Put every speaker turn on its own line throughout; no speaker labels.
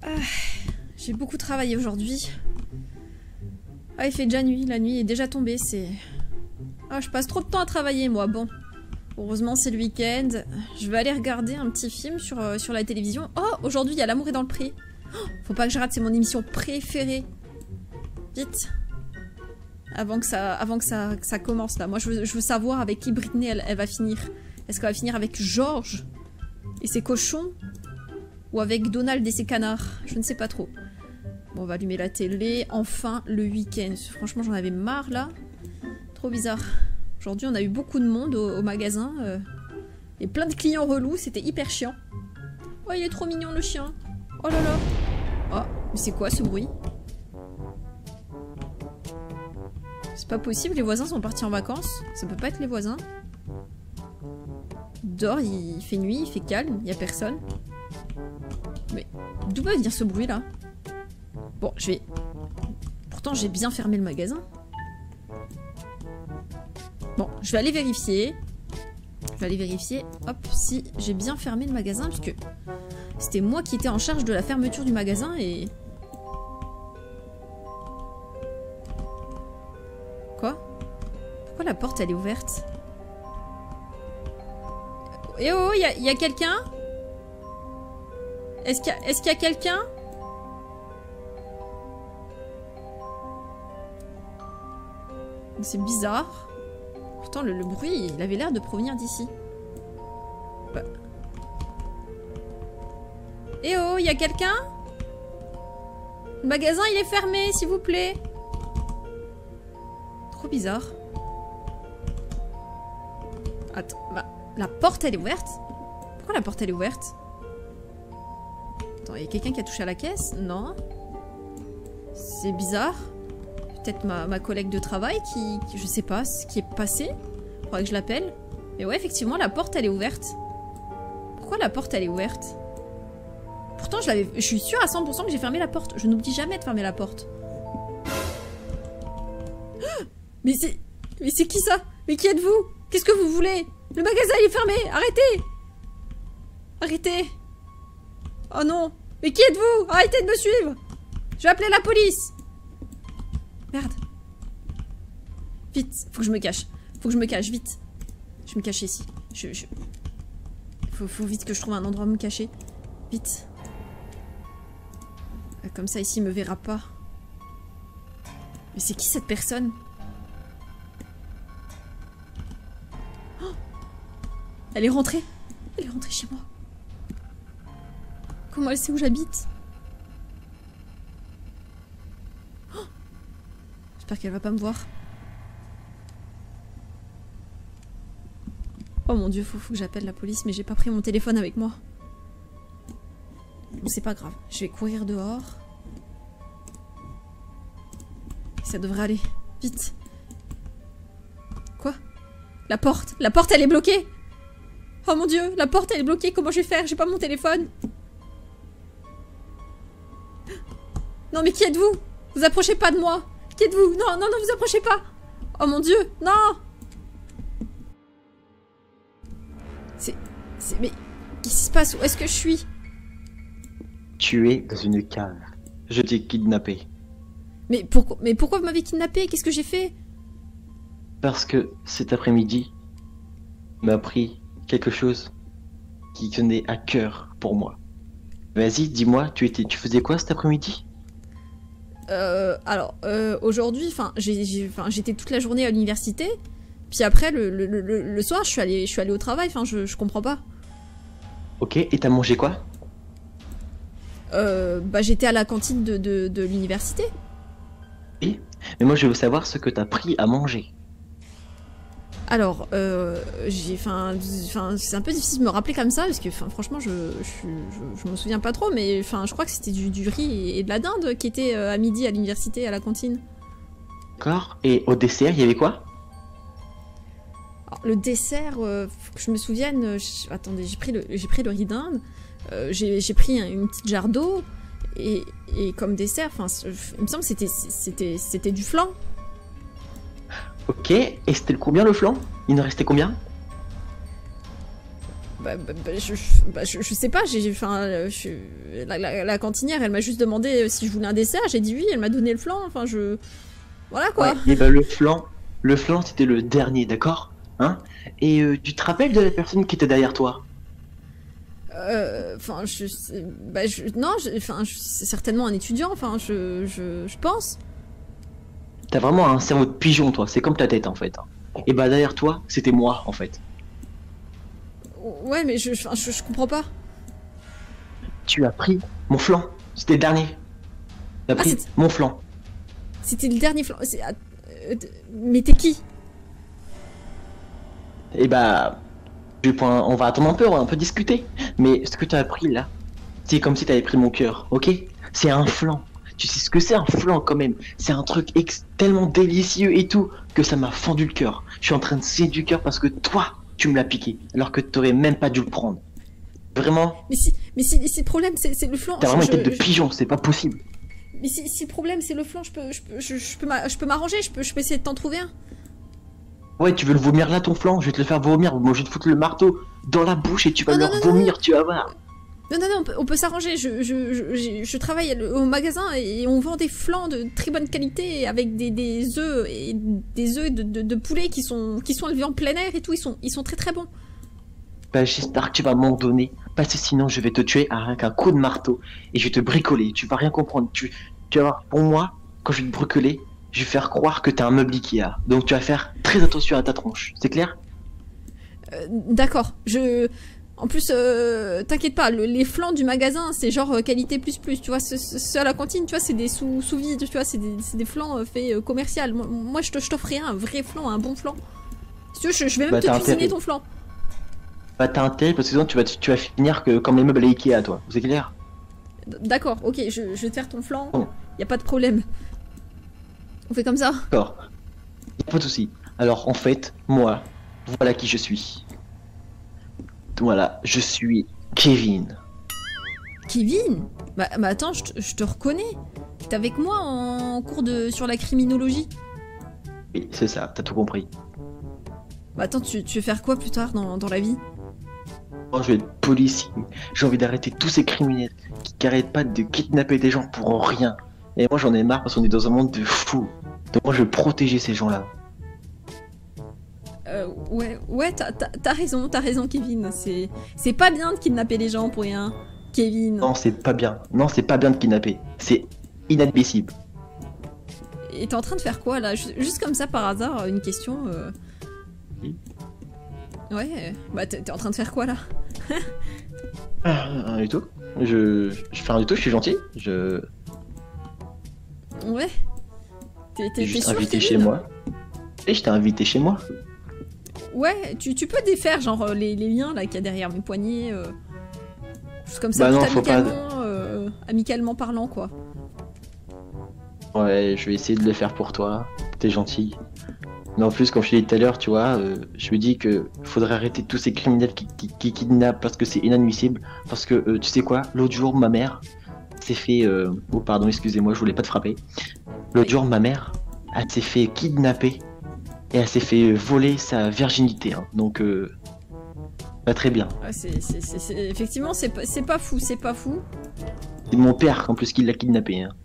J'ai beaucoup travaillé aujourd'hui. Ah, il fait déjà nuit. La nuit est déjà tombée, c'est... Ah, je passe trop de temps à travailler, moi. Bon. Heureusement, c'est le week-end. Je vais aller regarder un petit film sur la télévision. Oh, aujourd'hui, il y a L'amour est dans le pré. Oh, faut pas que je rate, c'est mon émission préférée. Vite. Avant que ça commence, là. Moi, je veux savoir avec qui Britney, elle va finir. Est-ce qu'elle va finir avec Georges et ses cochons? Ou avec Donald et ses canards? Je ne sais pas trop. Bon, on va allumer la télé. Enfin, le week-end. Franchement, j'en avais marre, là. Trop bizarre. Aujourd'hui, on a eu beaucoup de monde au magasin. Et plein de clients relous. C'était hyper chiant. Oh, il est trop mignon, le chien. Oh là là. Oh, mais c'est quoi, ce bruit? C'est pas possible, les voisins sont partis en vacances. Ça peut pas être les voisins. Dehors, il fait nuit, il fait calme, il y a personne. Mais d'où va venir ce bruit là? Bon, je vais... Pourtant, j'ai bien fermé le magasin. Bon, je vais aller vérifier. Je vais aller vérifier, hop, si j'ai bien fermé le magasin, puisque c'était moi qui étais en charge de la fermeture du magasin et... Quoi? Pourquoi la porte elle est ouverte? Eh oh, y a quelqu'un? Est-ce qu'il y a quelqu'un? C'est bizarre. Pourtant le bruit, il avait l'air de provenir d'ici. Bah. Eh oh, y a quelqu'un? Le magasin il est fermé, s'il vous plaît. Trop bizarre. Attends, bah, la porte elle est ouverte? Pourquoi la porte elle est ouverte? Attends, y a quelqu'un qui a touché à la caisse? Non. C'est bizarre. Peut-être ma collègue de travail qui... Je sais pas ce qui est passé. Faudrait que je l'appelle. Mais ouais, effectivement, la porte elle est ouverte. Pourquoi la porte elle est ouverte? Pourtant, je suis sûre à 100% que j'ai fermé la porte. Je n'oublie jamais de fermer la porte. Mais c'est qui ça? Mais qui êtes-vous? Qu'est-ce que vous voulez? Le magasin il est fermé! Arrêtez! Arrêtez! Oh non! Mais qui êtes-vous? Arrêtez de me suivre! Je vais appeler la police! Merde! Vite! Faut que je me cache. Faut que je me cache, vite! Je vais me cacher ici. Faut vite que je trouve un endroit où me cacher. Vite! Comme ça ici il me verra pas. Mais c'est qui cette personne? Elle est rentrée. Elle est rentrée chez moi. Comment elle sait où j'habite? Oh, j'espère qu'elle va pas me voir. Oh mon dieu, faut que j'appelle la police, mais j'ai pas pris mon téléphone avec moi. Bon, c'est pas grave. Je vais courir dehors. Ça devrait aller. Vite. Quoi? La porte elle est bloquée! Oh mon dieu, la porte elle est bloquée, comment je vais faire? J'ai pas mon téléphone. Non mais qui êtes-vous? Vous approchez pas de moi. Qui êtes-vous? Non, non, non, vous approchez pas. Oh mon dieu, non. Mais qu'est-ce qui se passe? Où est-ce que je suis?
Tu es dans une cave. Je t'ai kidnappé.
Mais pourquoi vous m'avez kidnappé? Qu'est-ce que j'ai fait?
Parce que cet après-midi m'a pris quelque chose qui tenait à cœur pour moi. Vas-y, dis-moi, tu faisais quoi cet après-midi?
Alors, aujourd'hui, j'étais toute la journée à l'université, puis après, le soir, je suis allée au travail, je comprends pas.
Ok, et t'as mangé quoi?
Bah, j'étais à la cantine de l'université.
Oui, mais moi je veux savoir ce que t'as pris à manger.
Alors, c'est un peu difficile de me rappeler comme ça, parce que franchement, je me souviens pas trop, mais je crois que c'était du riz et de la dinde qui était à midi à l'université, à la cantine.
D'accord, et au dessert, il y avait quoi?
Alors, le dessert, faut que je me souvienne, attendez, j'ai pris le riz d'Inde, j'ai pris une petite jarre d'eau, et comme dessert, il me semble que c'était du flan.
Ok, et c'était combien le flan? Il en restait combien?
Je sais pas, la cantinière, elle m'a juste demandé si je voulais un dessert, j'ai dit oui, elle m'a donné le flan, enfin voilà quoi.
Ouais, et bah le flan c'était le dernier, d'accord? Hein? Et tu te rappelles de la personne qui était derrière toi?
Enfin, c'est certainement un étudiant, enfin, je pense.
T'as vraiment un cerveau de pigeon, toi, c'est comme ta tête en fait. Et bah derrière toi, c'était moi en fait.
Ouais, mais je comprends pas.
Tu as pris mon flan, c'était le dernier. T'as pris mon flan.
C'était le dernier flan. Mais t'es qui?
Et bah, on va attendre un peu, on va un peu discuter. Mais ce que tu as pris là, c'est comme si tu avais pris mon cœur, ok? C'est un flan. Tu sais ce que c'est un flan quand même? C'est un truc tellement délicieux et tout que ça m'a fendu le cœur. Je suis en train de saigner du cœur parce que toi, tu me l'as piqué, alors que t'aurais même pas dû le prendre. Vraiment?
Mais si le problème c'est le flan.
T'as vraiment une tête de pigeon, c'est pas possible.
Mais si le problème c'est le flan, je peux m'arranger, je peux essayer de t'en trouver un.
Ouais, tu veux le vomir là ton flan? Je vais te le faire vomir, moi je vais te foutre le marteau dans la bouche et tu vas le vomir, tu vas voir.
Non, on peut s'arranger. Je travaille au magasin et on vend des flans de très bonne qualité avec des œufs et des œufs de poulet qui sont élevés en plein air et tout. Ils sont très très bons.
Bah j'espère que tu vas m'en donner, parce que sinon je vais te tuer avec un coup de marteau et je vais te bricoler. Tu vas rien comprendre. Tu vas voir, pour moi, quand je vais te bricoler, je vais faire croire que t'es un meuble Ikea. Donc tu vas faire très attention à ta tronche. C'est clair?
D'accord. En plus, t'inquiète pas, les flans du magasin, c'est genre qualité plus. Tu vois, ceux à la cantine, tu vois, c'est des sous vide, tu vois, c'est des flans faits commercial. Moi, je t'offrirai un vrai flan, un bon flan. Si tu veux, je vais même te cuisiner ton flan.
Bah t'as intérêt parce que sinon tu vas finir comme les meubles à Ikea, toi. C'est clair?
D'accord, ok, je vais te faire ton flan. Y a pas de problème. On fait comme ça?
D'accord. Y'a pas de soucis. Alors en fait, moi, voilà qui je suis. Voilà, je suis Kevin.
Kevin? Bah attends, je te reconnais. T'es avec moi en cours sur la criminologie.
Oui, c'est ça, t'as tout compris.
Bah attends, tu veux faire quoi plus tard dans la vie?
Moi, je vais être policier. J'ai envie d'arrêter tous ces criminels qui arrêtent pas de kidnapper des gens pour rien. Et moi, j'en ai marre parce qu'on est dans un monde de fous. Donc moi, je vais protéger ces gens-là.
Ouais, t'as raison, Kevin. C'est pas bien de kidnapper les gens pour rien, Kevin.
Non, c'est pas bien. Non, c'est pas bien de kidnapper. C'est inadmissible.
Et t'es en train de faire quoi là? Juste comme ça par hasard, une question.
Oui.
Ouais, bah t'es en train de faire quoi là?
Rien du tout. Je fais rien du tout, je suis gentil.
Ouais. T'es
juste
sûr,
invité
Kevin?
chez moi. Et je t'ai invité chez moi.
Ouais, tu peux défaire genre les liens là qu'il y a derrière mes poignets. Juste comme ça,
Bah non,
tout
faut pas.
amicalement parlant quoi.
Ouais, je vais essayer de le faire pour toi. T'es gentil. Mais en plus, comme je t'ai dit tout à l'heure, tu vois, je me dis que faudrait arrêter tous ces criminels qui kidnappent parce que c'est inadmissible. Parce que, tu sais quoi, l'autre jour, ma mère s'est fait... Oh, pardon, excusez-moi, je voulais pas te frapper. L'autre jour, ma mère, elle s'est fait kidnapper et elle s'est fait voler sa virginité. Hein. Donc, pas très bien.
Ouais, effectivement, c'est pas fou,
C'est mon père, en plus, qui l'a kidnappé. Hein.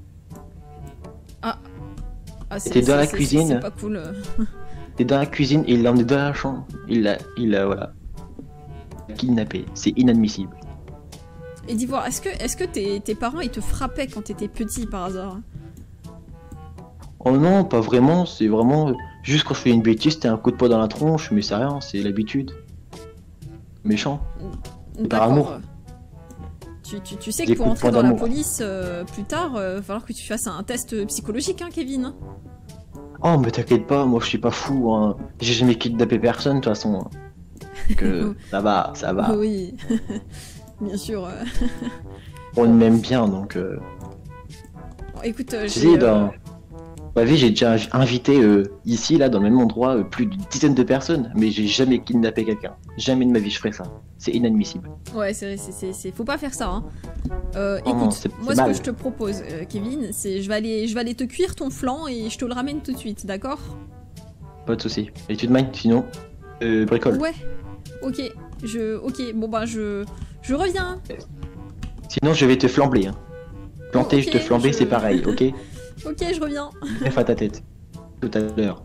T'es dans la cuisine.
C'est pas cool.
T'es dans la cuisine et il l'a emmené dans la chambre. Il l'a voilà. Kidnappé. C'est inadmissible.
Et d'Ivoire, est-ce que tes parents ils te frappaient quand t'étais petit par hasard?
Oh non, pas vraiment. C'est vraiment juste quand je fais une bêtise, c'était un coup de poing dans la tronche, mais c'est rien, c'est l'habitude. Méchant. Par amour.
Tu sais que pour entrer dans la police plus tard, va falloir que tu fasses un test psychologique, hein, Kevin.
Oh, mais t'inquiète pas, moi je suis pas fou, hein. J'ai jamais kidnappé personne, de toute façon. Donc, ça va.
Oui, bien sûr.
On m'aime bien, donc...
Bon, écoute,
Ma vie, j'ai déjà invité ici, là, dans le même endroit, plus d'une dizaine de personnes, mais j'ai jamais kidnappé quelqu'un. Jamais de ma vie je ferais ça. C'est inadmissible.
Ouais, c'est faut pas faire ça. Hein.
Oh non,
écoute, moi ce que je te propose, Kevin, c'est je vais aller te cuire ton flan et je te le ramène tout de suite, d'accord?
Pas de soucis. Et tu te minds, sinon, bricole.
Ouais, ok. Ok, bon bah je reviens.
Sinon, je vais te flamber. Hein. Planter,
Ok,
je te flamber, c'est pareil, ok?
Ok, je reviens.
Bref à ta tête. Tout à l'heure.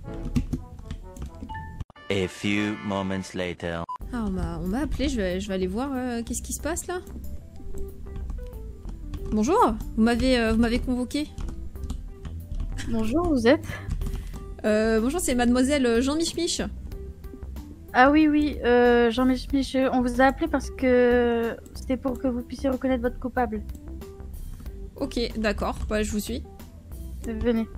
A few moments later.
Ah, on m'a appelé, je vais aller voir qu'est-ce qui se passe là. Bonjour, vous m'avez convoqué.
Bonjour, vous êtes?
Bonjour, c'est mademoiselle Jean Mich.
Ah oui, oui, Jean-Mich, on vous a appelé parce que c'était pour que vous puissiez reconnaître votre coupable.
Ok, d'accord, bah je vous suis.
Venez.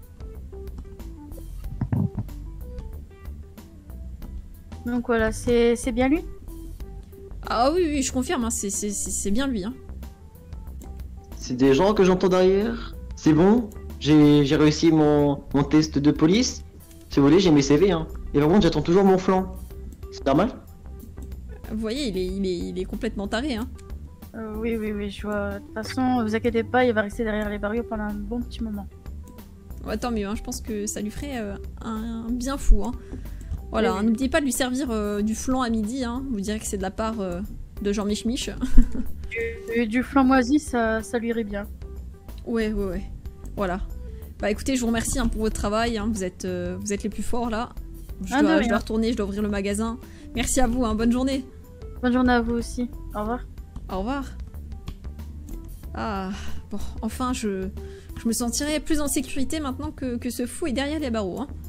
Donc voilà, c'est bien lui?
Ah oui, oui, je confirme, hein, c'est bien lui. Hein.
C'est des gens que j'entends derrière. C'est bon. J'ai réussi mon test de police. Si vous voulez, j'ai mes CV. Hein. Et par contre, j'attends toujours mon flanc. C'est normal?
Vous voyez, il est complètement taré. Hein.
Oui, oui, oui, je vois. De toute façon, vous inquiétez pas, il va rester derrière les barrières pendant un bon petit moment.
Ouais, tant mieux, hein, je pense que ça lui ferait un bien fou. Hein. Voilà,
Oui,
hein,
oui.
n'oubliez pas de lui servir du flan à midi. Hein. Vous direz que c'est de la part de Jean Mich.
Du flan moisi, ça lui irait bien.
Ouais. Voilà. Bah écoutez, je vous remercie hein, pour votre travail. Hein. Vous êtes les plus forts là. Je
Ah, de
dois
rien.
retourner, je dois ouvrir le magasin. Merci à vous, hein, bonne journée.
Bonne journée à vous aussi. Au revoir.
Au revoir. Ah, bon, enfin, je me sentirai plus en sécurité maintenant que ce fou est derrière les barreaux. Hein.